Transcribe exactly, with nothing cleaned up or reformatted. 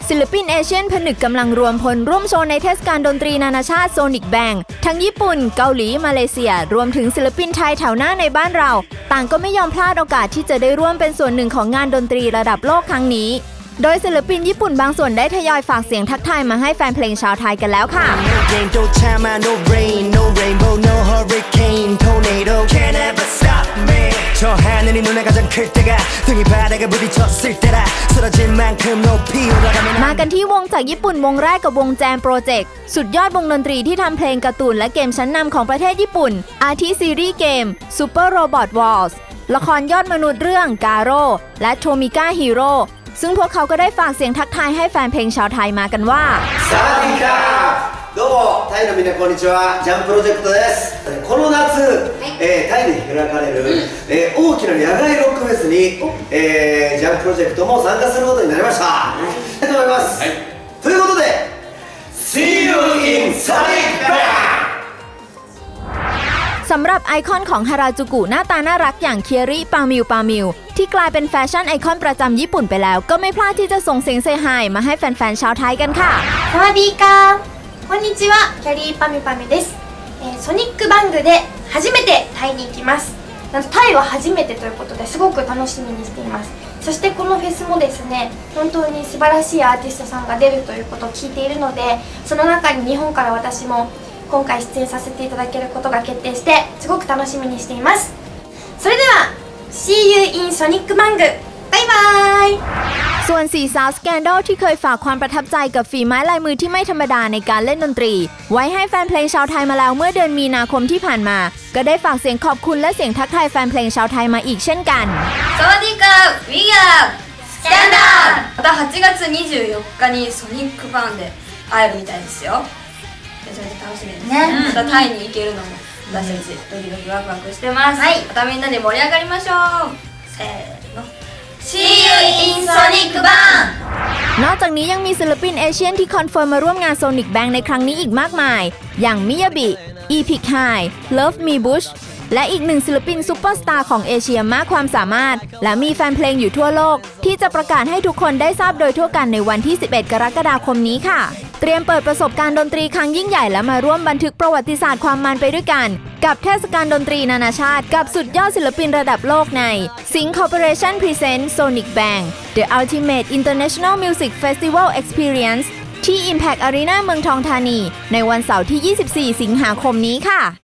ศิลปินเอเชียนผนึกกำลังรวมพลร่วมโชว์ในเทศกาลดนตรีนานาชาติโซนิกแบงทั้งญี่ปุ่นเกาหลีมาเลเซียรวมถึงศิลปินไทยแถวหน้าในบ้านเราต่างก็ไม่ยอมพลาดโอกาสที่จะได้ร่วมเป็นส่วนหนึ่งของงานดนตรีระดับโลกครั้งนี้โดยศิลปินญี่ปุ่นบางส่วนได้ทยอยฝากเสียงทักทายมาให้แฟนเพลงชาวไทยกันแล้วค่ะมากันที่วงจากญี่ปุ่นวงแรกกับวงแจมโปรเจกต์สุดยอดวงดนตรีที่ทำเพลงการ์ตูนและเกมชั้นนำของประเทศญี่ปุ่นอาทิซีรีส์เกม Super Robot Wars ละครยอดมนุษย์เรื่องกาโร่และโทมิก้าฮีโร่ซึ่งพวกเขาก็ได้ฝากเสียงทักทายให้แฟนเพลงชาวไทยมากันว่าสวัสดีครับどうもタイのみんなこんにちはジャンプロジェクトですこの夏、えー、タイで開かれる、えー、大きな野外ロックフェスに、えー、ジャンププロジェクトも参加することになりました、はい、ありがとうございます、はい、ということで See you in Sonic Bang สำหรับไอคอนของฮาราจูกุหน้าตาน่ารักอย่างเคียริปามิวปามิวที่กลายเป็นแฟชั่นไอคอนประจำญี่ปุ่นไปแล้วก็ไม่พลาดที่จะส่งเสียงเซฮายมาให้แฟนๆชาวไทยกันค่ะสวัสดีค่ะこんにちはキャリーパミパミです、えー、ソニックバングで初めてタイに行きますなんとタイは初めてということですごく楽しみにしていますそしてこのフェスもですね本当に素晴らしいアーティストさんが出るということを聞いているのでその中に日本から私も今回出演させていただけることが決定してすごく楽しみにしていますそれでは See you in Sonic Bang バイバイส่วนสี่สาวสแกนดอลที่เคยฝากความประทับใจกับฝีไม้ลายมือที่ไม่ธรรมดาในการเล่นดนตรีไว้ให้แฟนเพลงชาวไทยมาแล้วเมื่อเดือนมีนาคมที่ผ่านมาก็ได้ฝากเสียงขอบคุณและเสียงทักทายแฟนเพลงชาวไทยมาอีกเช่นกันสวัสดีค่ะ We are Standard またはちがつにじゅうよっかにソニックバンで会えるみたいですよめちゃめちゃ楽しみですねまたタイに行けるのも私たちドキドキワクワクしてます、はい、またみんなで盛り上がりましょうせーのSee you in Sonic Bang นอกจากนี้ยังมีศิลปินเอเชียนที่คอนเฟิร์มมาร่วมงาน Sonic Bang ในครั้งนี้อีกมากมายอย่างมิยาบิ Epic High Love Me Bush และอีกหนึ่งศิลปินซุปเปอร์สตาร์ของเอเชียมากความสามารถและมีแฟนเพลงอยู่ทั่วโลกที่จะประกาศให้ทุกคนได้ทราบโดยทั่วกันในวันที่สิบเอ็ดกรกฎาคมนี้ค่ะเตรียมเปิดประสบการณ์ดนตรีครั้งยิ่งใหญ่และมาร่วมบันทึกประวัติศาสตร์ความมันไปด้วยกันกับเทศกาลดนตรีนานาชาติกับสุดยอดศิลปินระดับโลกใน Sync Corporation Presents Sonic Bang The Ultimate International Music Festival Experience ที่ Impact Arena เมืองทองธานีในวันเสาร์ที่ยี่สิบสี่สิงหาคมนี้ค่ะ